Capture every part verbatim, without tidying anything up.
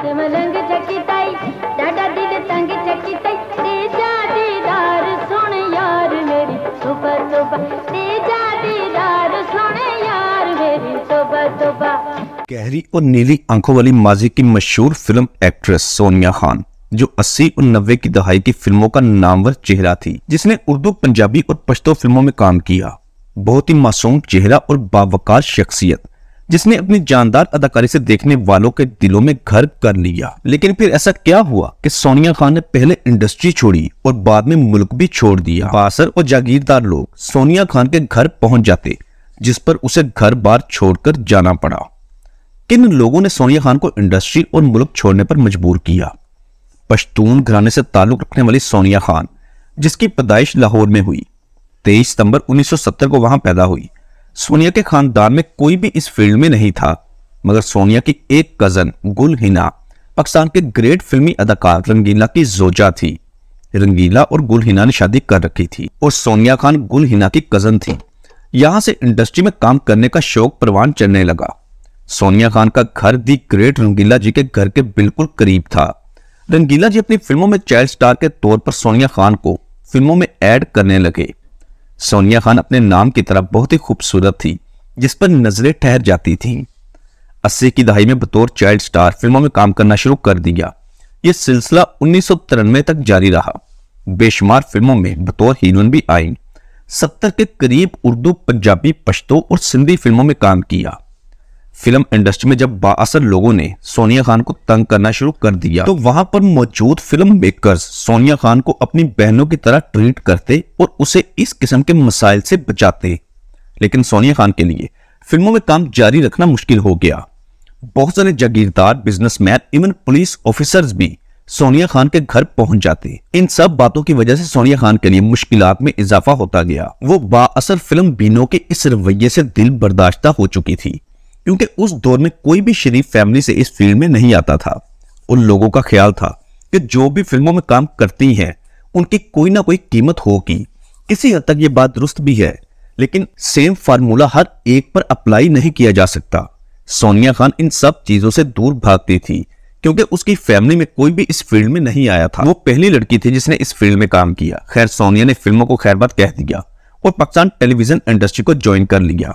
मस्त मलंग चकिताई डाडा दिल तंग चकिताई तेजा दीदार सुन यार मेरी तोबा तोबा तेजा दीदार सुन यार मेरी तोबा तोबा। गहरी और नीली आंखों वाली माजी की मशहूर फिल्म एक्ट्रेस सोनिया खान, जो अस्सी और नब्बे की दहाई की फिल्मों का नामवर चेहरा थी, जिसने उर्दू, पंजाबी और पश्तो फिल्मों में काम किया। बहुत ही मासूम चेहरा और बावकार शख्सियत, जिसने अपनी जानदार अदाकारी से देखने वालों के दिलों में घर कर लिया। लेकिन फिर ऐसा क्या हुआ कि सोनिया खान ने पहले इंडस्ट्री छोड़ी और बाद में मुल्क भी छोड़ दिया। बासर और जागीरदार लोग सोनिया खान के घर पहुंच जाते, जिस पर उसे घर बार छोड़कर जाना पड़ा। किन लोगों ने सोनिया खान को इंडस्ट्री और मुल्क छोड़ने पर मजबूर किया? पश्तून घराने से ताल्लुक रखने वाली सोनिया खान, जिसकी पैदाइश लाहौर में हुई, तेईस सितंबर उन्नीस सौ सत्तर को वहां पैदा हुई। सोनिया के खानदान में कोई भी इस फील्ड में नहीं था, मगर सोनिया की एक कजन गुल हिना पाकिस्तान के ग्रेट फिल्मी अदाकार रंगीला की जोजा थी। रंगीला और गुल हिना ने शादी कर रखी थी और सोनिया खान गुल हिना की कजन थी। यहां से इंडस्ट्री में काम करने का शौक परवान चढ़ने लगा। सोनिया खान का घर दी ग्रेट रंगीला जी के घर के बिल्कुल करीब था। रंगीला जी अपनी फिल्मों में चाइल्ड स्टार के तौर पर सोनिया खान को फिल्मों में ऐड करने लगे। सोनिया खान अपने नाम की तरह बहुत ही खूबसूरत थी, जिस पर नजरें ठहर जाती थीं। अस्सी की दहाई में बतौर चाइल्ड स्टार फिल्मों में काम करना शुरू कर दिया। यह सिलसिला उन्नीस सौ तिरानवे तक जारी रहा। बेशुमार फिल्मों में बतौर हीरोइन भी आई। सत्तर के करीब उर्दू, पंजाबी, पश्तो और सिंधी फिल्मों में काम किया। फिल्म इंडस्ट्री में जब बाअसर लोगों ने सोनिया खान को तंग करना शुरू कर दिया, तो वहां पर मौजूद फिल्म मेकर्स सोनिया खान को अपनी बहनों की तरह ट्रीट करते और उसे इस किस्म के मसाइल से बचाते। लेकिन सोनिया खान के लिए फिल्मों में काम जारी रखना मुश्किल हो गया। बहुत सारे जागीरदार, बिजनेसमैन, इवन पुलिस ऑफिसर्स भी सोनिया खान के घर पहुंच जाते। इन सब बातों की वजह से सोनिया खान के लिए मुश्किलात में इजाफा होता गया। वो बाअसर फिल्म बीनों के इस रवैये से दिल बर्दाश्ता हो चुकी थी, क्योंकि उस दौर में कोई भी शरीफ फैमिली से इस फील्ड में नहीं आता था। उन लोगों का ख्याल था कि जो भी फिल्मों में काम करती हैं, उनकी कोई ना कोई कीमत होगी। किसी हद तक ये बात दुरुस्त भी है, लेकिन सेम फार्मूला हर एक पर अप्लाई नहीं किया जा सकता। सोनिया खान इन सब चीजों से दूर भागती थी, क्योंकि उसकी फैमिली में कोई भी इस फील्ड में नहीं आया था। वो पहली लड़की थी जिसने इस फील्ड में काम किया। खैर, सोनिया ने फिल्मों को खैरबाद कह दिया और पाकिस्तान टेलीविजन इंडस्ट्री को ज्वाइन कर लिया।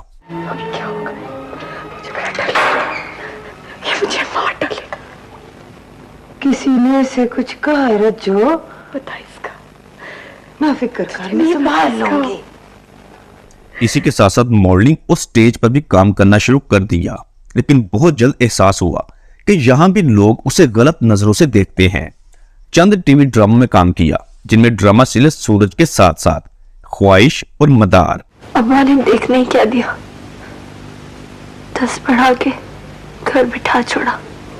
किसी ने से कुछ कहा रज्जो? बता इसका। ना फिक्र कर, मैं संभाल लूंगी। इसी के साथ साथ मॉडलिंग और स्टेज पर भी काम करना शुरू कर दिया। लेकिन बहुत जल्द एहसास हुआ कि यहाँ भी लोग उसे गलत नजरों से देखते हैं। चंद टीवी ड्रामों में काम किया, जिनमें ड्रामा सीरियल सूरज के साथ साथ ख्वाहिश और मदार। अब्बा ने देखने क्या दिया, दस पढ़ा के घर बिठा छोड़ा।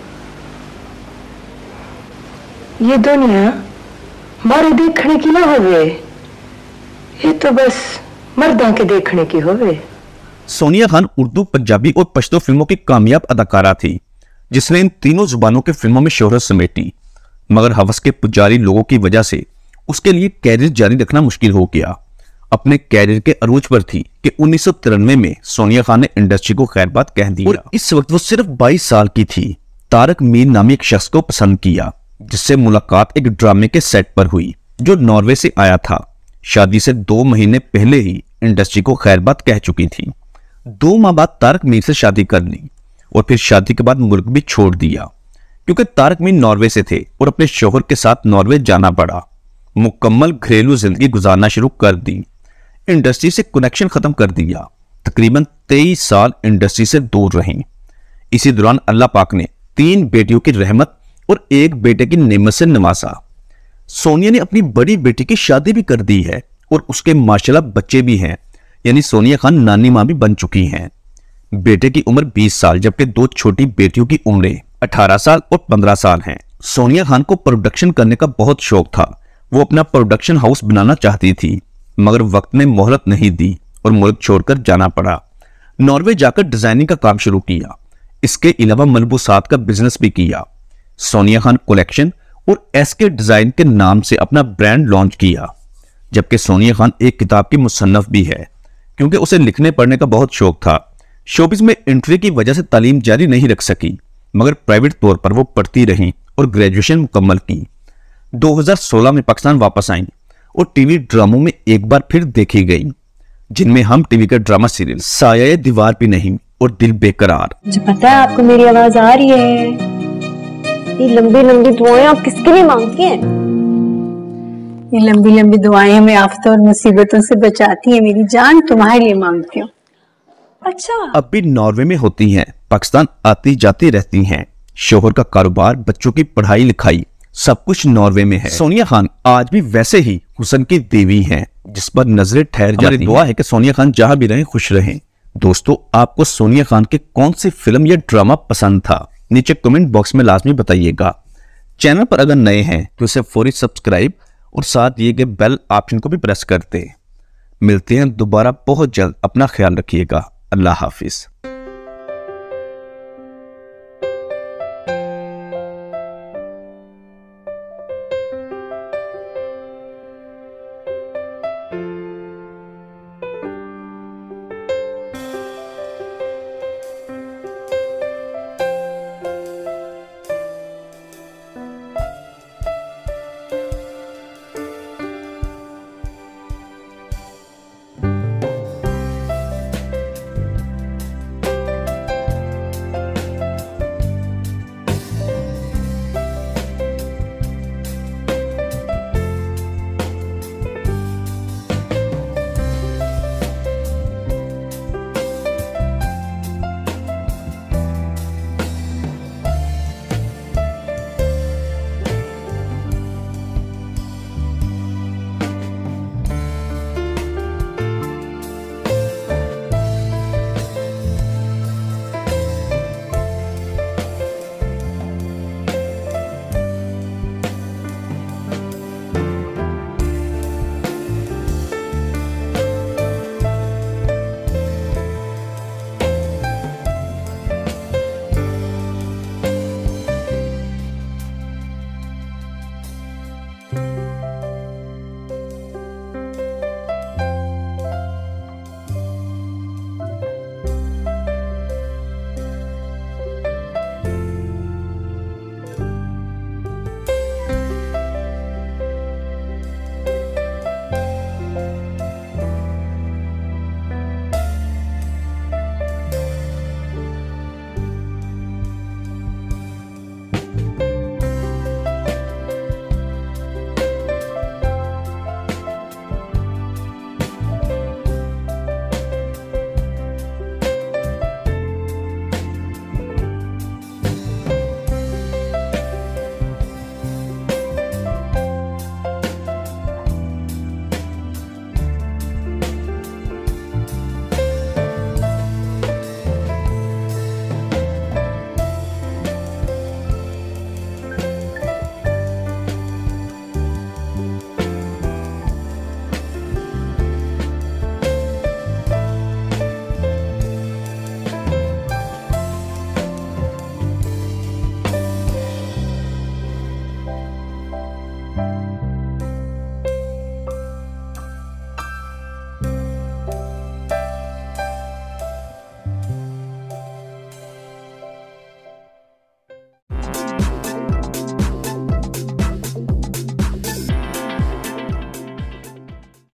ये दुनिया मारे देखने की ना होवे, ये तो बस मर्दां के देखने की होवे। सोनिया खान उर्दू, पंजाबी और पश्तो फिल्मों की कामयाब अदाकारा थी, जिसने इन तीनों जुबानों के फिल्मों में शोहरत समेटी। मगर हवस के पुजारी लोगों की वजह से उसके लिए कैरियर जारी रखना मुश्किल हो गया। अपने कैरियर के अरूज पर थी कि उन्नीस सौ तिरानवे में सोनिया खान ने इंडस्ट्री को खैरबाद कह दिया और इस वक्त वो सिर्फ बाईस साल की थी। तारक मीर नामी एक शख्स को पसंद किया, जिससे मुलाकात एक ड्रामे के सेट पर हुई, जो नॉर्वे से आया था। शादी से दो महीने पहले ही इंडस्ट्री को खैरबाद कह चुकी थी। दो माह बाद तारक मीर से शादी कर ली और फिर शादी के बाद मुल्क भी छोड़ दिया, क्योंकि तारक मीर नॉर्वे से थे और अपने शोहर के साथ नॉर्वे जाना पड़ा। मुकम्मल घरेलू जिंदगी गुजारना शुरू कर दी। इंडस्ट्री से कनेक्शन खत्म कर दिया। तकरीबन तेईस साल इंडस्ट्री से दूर रहीं। इसी दौरान अल्लाह पाक ने तीन बेटियों की रहमत और एक बेटे की नेमत से नवाजा। सोनिया ने अपनी बड़ी बेटी की शादी भी कर दी है और उसके माशाल्लाह बच्चे भी हैं, यानी सोनिया खान नानी मां भी बन चुकी हैं। बेटे की उम्र बीस साल, जबकि दो छोटी बेटियों की उम्रें अठारह साल और पंद्रह साल हैं। सोनिया खान को प्रोडक्शन करने का बहुत शौक था। वो अपना प्रोडक्शन हाउस बनाना चाहती थी, मगर वक्त ने मोहलत नहीं दी और मुल्क छोड़कर जाना पड़ा। नॉर्वे जाकर डिजाइनिंग का काम शुरू किया। इसके अलावा मलबूसात का बिजनेस भी किया। सोनिया खान कलेक्शन और एसके डिजाइन के नाम से अपना ब्रांड लॉन्च किया। जबकि सोनिया खान एक किताब की मुसन्नफ भी है, क्योंकि उसे लिखने पढ़ने का बहुत शौक था। शोबिज में एंट्री की वजह से तालीम जारी नहीं रख सकी, मगर प्राइवेट तौर पर वो पढ़ती रहीं और ग्रेजुएशन मुकम्मल की। दो हज़ार सोलह में पाकिस्तान वापस आईं और टीवी ड्रामों में एक बार फिर देखी गई, जिनमें हम टीवी का ड्रामा सीरियल साया दीवार पे नहीं और दिल बेकरार। मुझे पता है आपको मेरी आवाज आ रही है। ये लंबी लंबी दुआएं आप किसके लिए मांगती हैं? ये लंबी लंबी दुआएं हमें आफतों और मुसीबतों से बचाती हैं। मेरी जान तुम्हारे लिए मांगती हूँ। अच्छा, अब भी नॉर्वे में होती हैं, पाकिस्तान आती जाती रहती हैं। शोहर का कारोबार, बच्चों की पढ़ाई लिखाई, सब कुछ नॉर्वे में है। सोनिया खान आज भी वैसे ही हुस्न की देवी हैं, जिस पर नजरें ठहर जाती हैं। दुआ है कि सोनिया खान जहां भी रहें खुश रहें। दोस्तों, आपको सोनिया खान के कौन सी फिल्म या ड्रामा पसंद था, नीचे कमेंट बॉक्स में लाजमी बताइएगा। चैनल पर अगर नए हैं तो इसे फौरी सब्सक्राइब और साथ दिए गए बेल ऑप्शन को भी प्रेस कर दें। मिलते हैं दोबारा बहुत जल्द। अपना ख्याल रखिएगा। अल्लाह हाफिज।